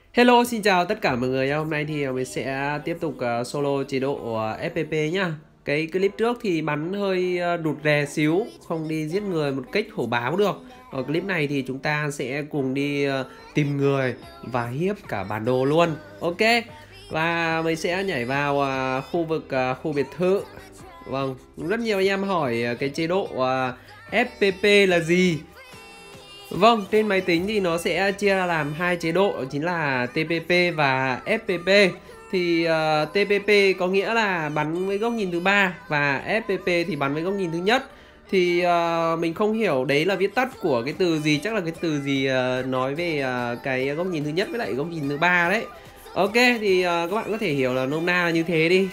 Hello, xin chào tất cả mọi người. Hôm nay thì mình sẽ tiếp tục solo chế độ FPP nhá. Cái clip trước thì bắn hơi rụt rè xíu, không đi giết người một cách hổ báo được. Ở clip này thì chúng ta sẽ cùng đi tìm người và hiếp cả bản đồ luôn. Ok. Và mình sẽ nhảy vào khu vực khu biệt thự. Vâng, rất nhiều anh em hỏi cái chế độ FPP là gì. Vâng, trên máy tính thì nó sẽ chia ra làm hai chế độ, đó chính là TPP và FPP. Thì TPP có nghĩa là bắn với góc nhìn thứ ba và FPP thì bắn với góc nhìn thứ nhất. Thì mình không hiểu đấy là viết tắt của cái từ gì, chắc là cái từ gì nói về cái góc nhìn thứ nhất với lại góc nhìn thứ ba đấy. Ok, thì các bạn có thể hiểu là nôm na là như thế đi.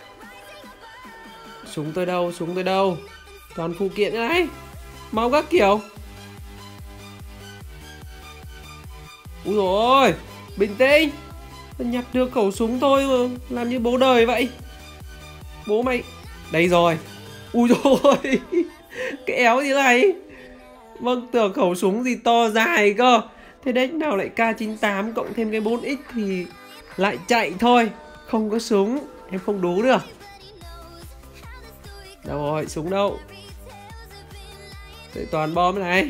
Súng tôi đâu, súng tôi đâu? Toàn phụ kiện đấy. Mau các kiểu. Úi dồi ôi, bình tĩnh. Nhặt được khẩu súng thôi mà, làm như bố đời vậy. Bố mày. Đây rồi. Úi dồi ôi. Cái éo gì này. Vâng, tưởng khẩu súng gì to dài cơ. Thế đấy nào lại K98 cộng thêm cái 4X thì lại chạy thôi. Không có súng, em không đú được. Đâu rồi, súng đâu? Đây toàn bom này.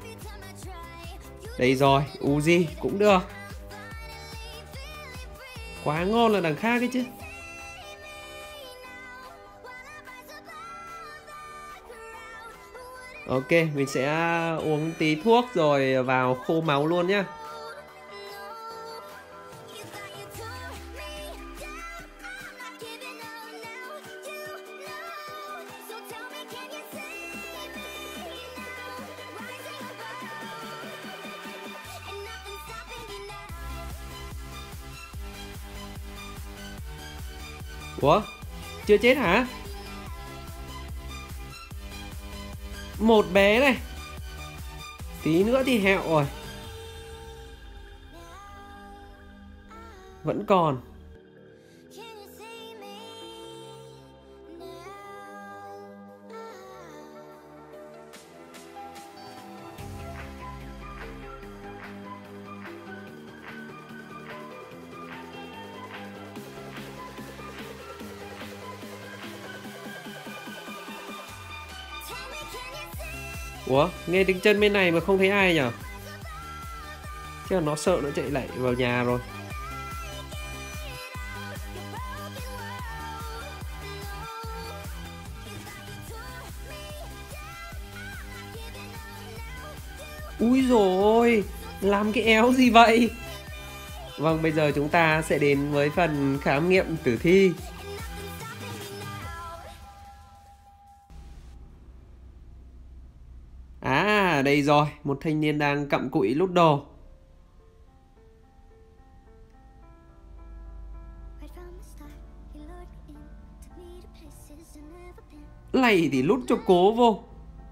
Đây rồi, Uzi cũng được. Quá ngon là đằng khác ấy chứ. Ok, mình sẽ uống tí thuốc rồi vào khô máu luôn nhá. Ủa? Chưa chết hả? Một bé này. Tí nữa thì hẹo rồi. Vẫn còn. Ủa? Nghe tiếng chân bên này mà không thấy ai nhở? Chắc là nó sợ nó chạy lại vào nhà rồi. Úi dồi ôi, làm cái éo gì vậy? Vâng, bây giờ chúng ta sẽ đến với phần khám nghiệm tử thi. À, đây rồi, một thanh niên đang cặm cụi lút đồ. Này thì lút cho cố vô.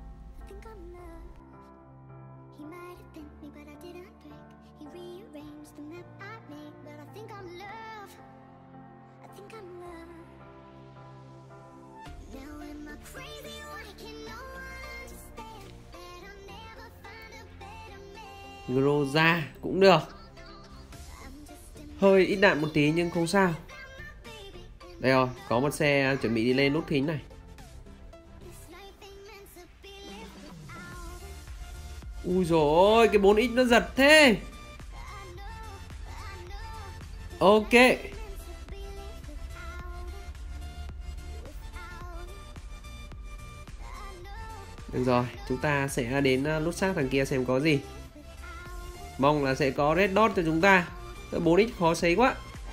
Groza cũng được. Hơi ít đạn một tí nhưng không sao. Đây rồi, có một xe chuẩn bị đi lên nút thính này. Ui dồi ôi, cái 4X nó giật thế. Ok. Được rồi, chúng ta sẽ đến nút xác thằng kia xem có gì. Mong là sẽ có red dot cho chúng ta. 4X khó sấy quá.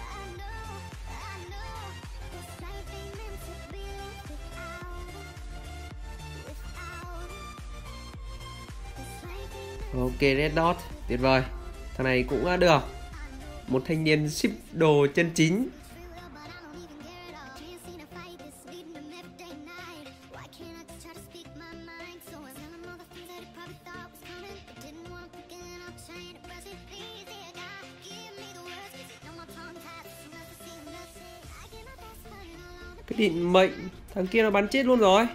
Ok, red dot, tuyệt vời. Thằng này cũng được. Một thanh niên ship đồ chân chính. Cái định mệnh. Thằng kia nó bắn chết luôn rồi.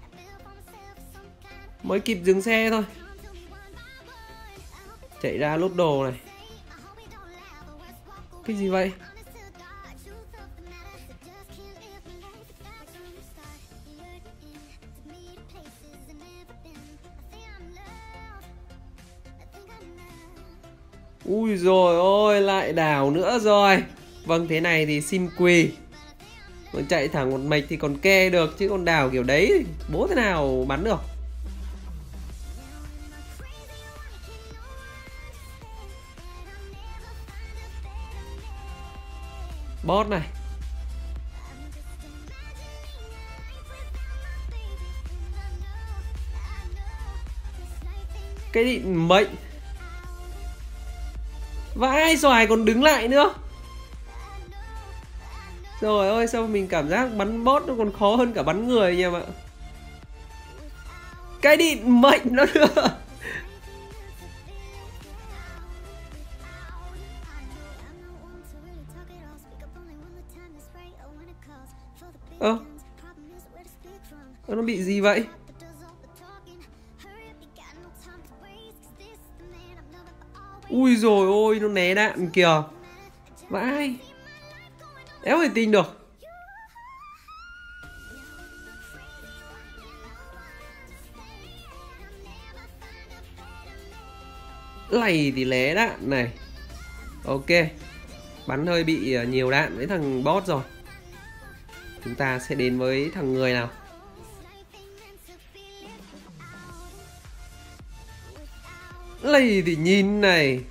Mới kịp dừng xe thôi. Chạy ra lốt đồ này. Cái gì vậy? Ui rồi ôi, lại đảo nữa rồi. Vâng, thế này thì xin quỳ. Còn chạy thẳng một mạch thì còn ke được, chứ còn đảo kiểu đấy bố thế nào bắn được. Bot này. Cái định mệnh. Vãi, xoài còn đứng lại nữa. Rồi ơi, sao mình cảm giác bắn bot nó còn khó hơn cả bắn người nha bạn. Cái định mệnh nó nữa. Nó bị gì vậy? Ui rồi ôi, nó né đạn kìa. Vãi, éo thể tin được. Này thì lé đạn này. Ok, bắn hơi bị nhiều đạn với thằng boss rồi. Chúng ta sẽ đến với thằng người nào. Này thì nhìn này.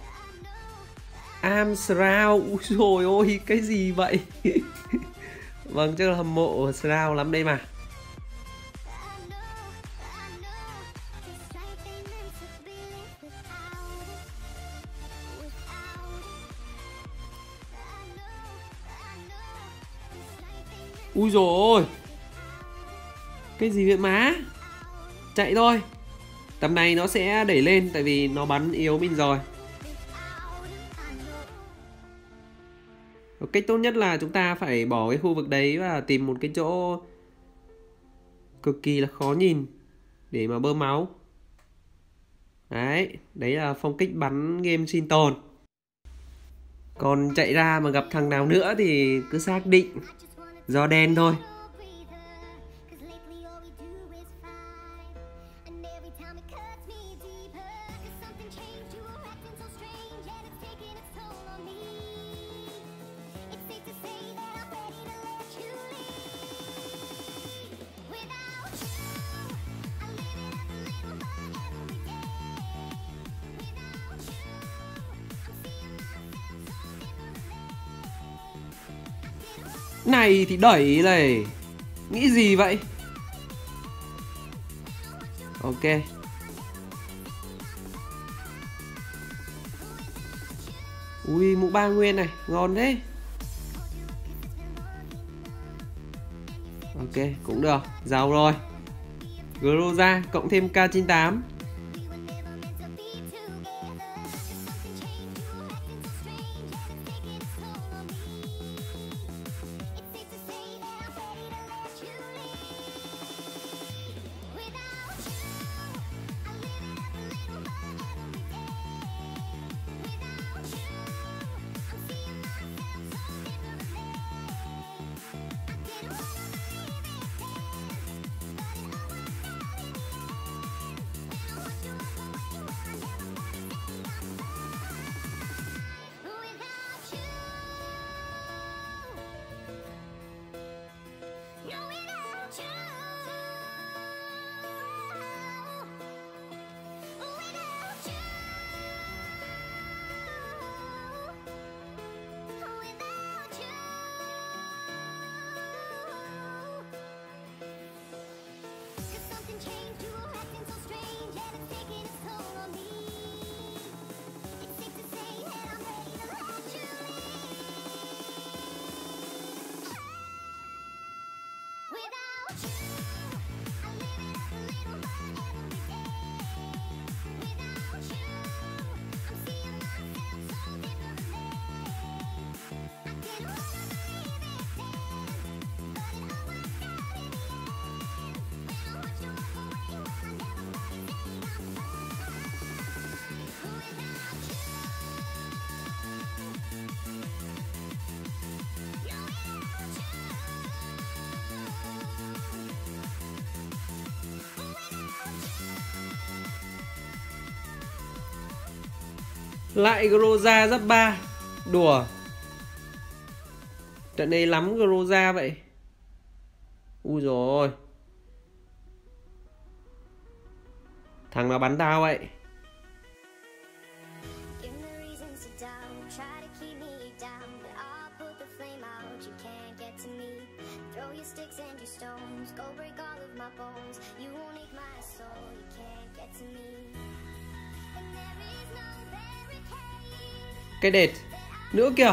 Amstrad. Ui dồi ôi, cái gì vậy? Vâng, chắc là hâm mộ Shroud lắm đây mà. Ui dồi ôi, cái gì vậy má. Chạy thôi. Tầm này nó sẽ đẩy lên tại vì nó bắn yếu mình rồi. Cách tốt nhất là chúng ta phải bỏ cái khu vực đấy và tìm một cái chỗ cực kỳ là khó nhìn để mà bơm máu. Đấy, đấy là phong cách bắn game sinh tồn. Còn chạy ra mà gặp thằng nào nữa thì cứ xác định do đen thôi. Này thì đẩy này. Nghĩ gì vậy? Ok. Ui, mũ 3 nguyên này, ngon thế. Ok, cũng được, giàu rồi. Groza cộng thêm K98. Lại Groza giáp 3. Đùa. Trận này lắm Groza vậy. Ui dồi ôi. Thằng nào bắn tao vậy? Cái đệt nữa kìa.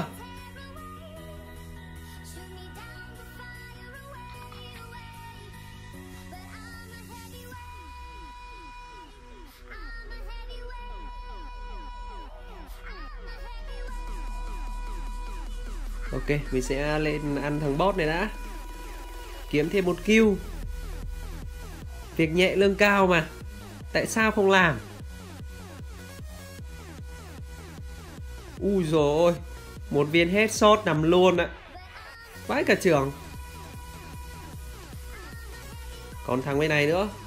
Ok, mình sẽ lên ăn thằng boss này đã. Kiếm thêm một kill. Việc nhẹ lương cao mà. Tại sao không làm? Ui dồi ôi. Một viên headshot nằm luôn ạ. Vãi cả trưởng. Còn thằng bên này nữa.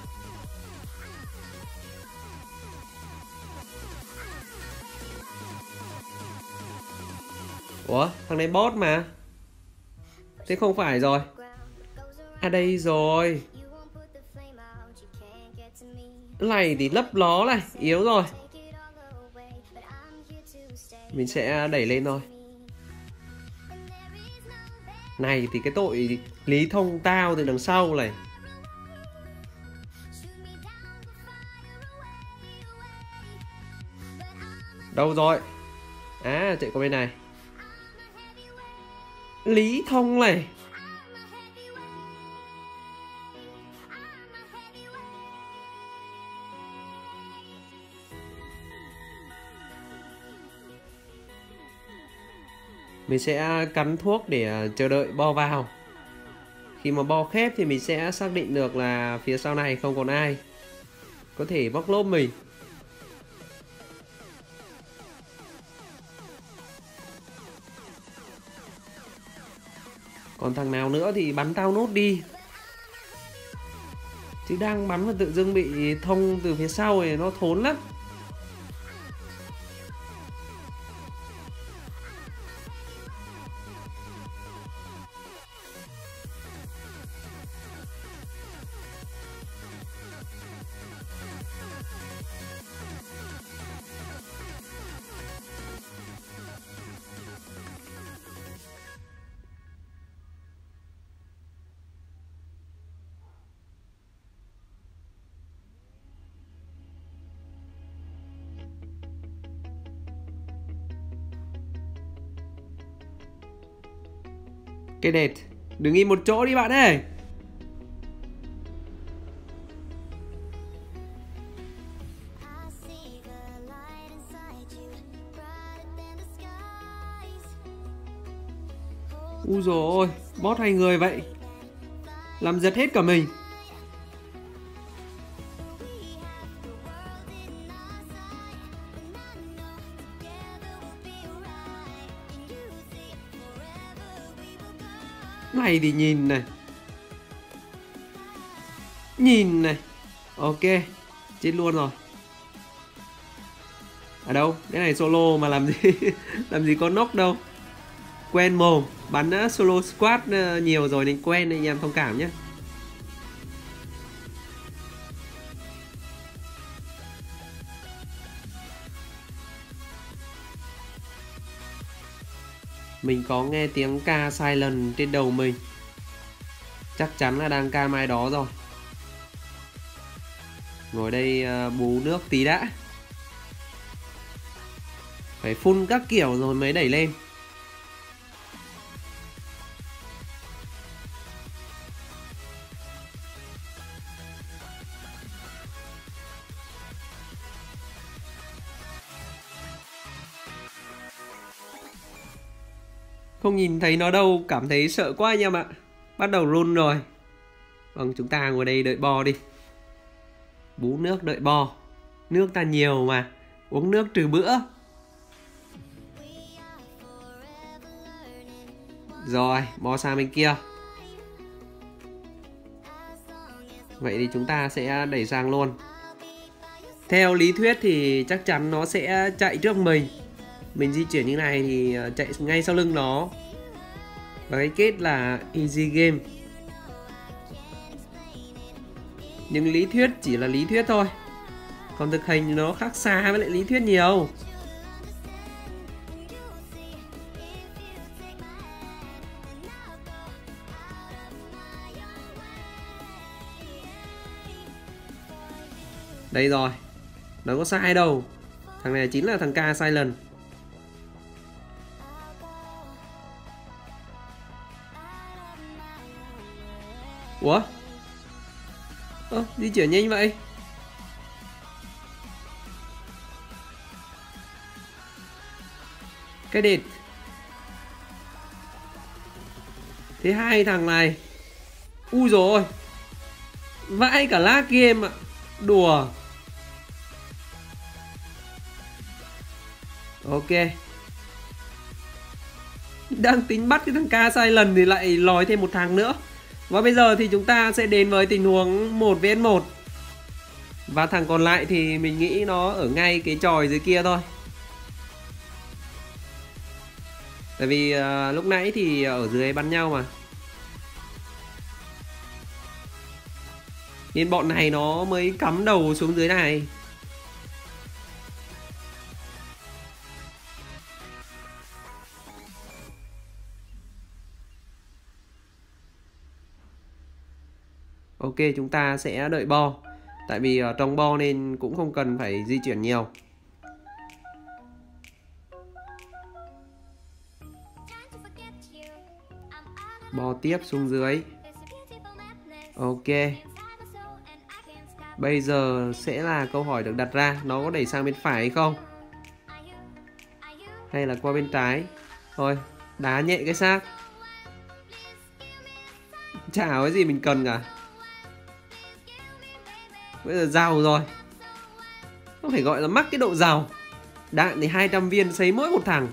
Ủa, thằng này bot mà. Thế không phải rồi. À đây rồi. Cái này thì lấp ló này, yếu rồi. Mình sẽ đẩy lên thôi. Này thì cái tội Lý Thông tao từ đằng sau này. Đâu rồi? À, chạy qua bên này. Lý Thông này. Mình sẽ cắn thuốc để chờ đợi bo vào. Khi mà bo khép thì mình sẽ xác định được là phía sau này không còn ai có thể bóc lốp mình. Còn thằng nào nữa thì bắn tao nốt đi. Chứ đang bắn mà tự dưng bị thông từ phía sau thì nó thốn lắm. Cái đệt, đừng im một chỗ đi bạn ơi. Úi dồi ôi, boss 2 người vậy. Làm giật hết cả mình. Này thì nhìn này. Nhìn này. Ok, chết luôn rồi. Ở đâu? Cái này solo mà làm gì làm gì có knock đâu. Quen mồm, bắn solo squad nhiều rồi nên quen, anh em thông cảm nhé. Mình có nghe tiếng ca silent trên đầu mình. Chắc chắn là đang ca mai đó rồi. Ngồi đây bú nước tí đã. Phải phun các kiểu rồi mới đẩy lên. Không nhìn thấy nó đâu, cảm thấy sợ quá anh em ạ. Bắt đầu run rồi. Vâng, chúng ta ngồi đây đợi bo đi. Bú nước đợi bo. Nước ta nhiều mà. Uống nước trừ bữa. Rồi, bo sang bên kia. Vậy thì chúng ta sẽ đẩy sang luôn. Theo lý thuyết thì chắc chắn nó sẽ chạy trước mình. Mình di chuyển như này thì chạy ngay sau lưng nó. Và cái kết là easy game. Nhưng lý thuyết chỉ là lý thuyết thôi, còn thực hành nó khác xa với lại lý thuyết nhiều. Đây rồi, nó có sai đâu. Thằng này chính là thằng K Silent. Ủa? Di chuyển nhanh vậy. Cái đệt. Thế hai thằng này. Ui dồi ôi, vãi cả lag game ạ. Đùa. Ok. Đang tính bắt cái thằng K Silent thì lại lòi thêm một thằng nữa. Và bây giờ thì chúng ta sẽ đến với tình huống 1 vs 1. Và thằng còn lại thì mình nghĩ nó ở ngay cái chòi dưới kia thôi. Tại vì lúc nãy thì ở dưới bắn nhau mà. Nên bọn này nó mới cắm đầu xuống dưới này. Ok, chúng ta sẽ đợi bo. Tại vì ở trong bo nên cũng không cần phải di chuyển nhiều. Bo tiếp xuống dưới. Ok. Bây giờ sẽ là câu hỏi được đặt ra. Nó có đẩy sang bên phải hay không? Hay là qua bên trái? Thôi, đá nhẹ cái xác. Chả có cái gì mình cần cả. Bây giờ giàu rồi. Không phải gọi là mắc cái độ giàu. Đạn thì 200 viên sấy mỗi một thằng.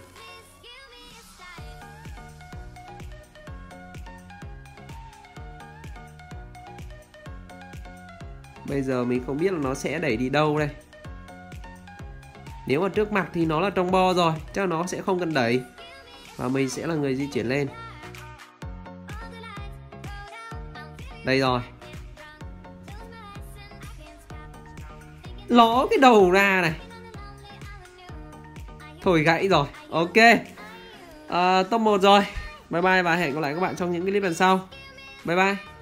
Bây giờ mình không biết là nó sẽ đẩy đi đâu đây. Nếu mà trước mặt thì nó là trong bo rồi, chắc nó sẽ không cần đẩy. Và mình sẽ là người di chuyển lên. Đây rồi. Ló cái đầu ra này. Thôi gãy rồi. Ok. Top 1 rồi. Bye bye và hẹn gặp lại các bạn trong những clip lần sau. Bye bye.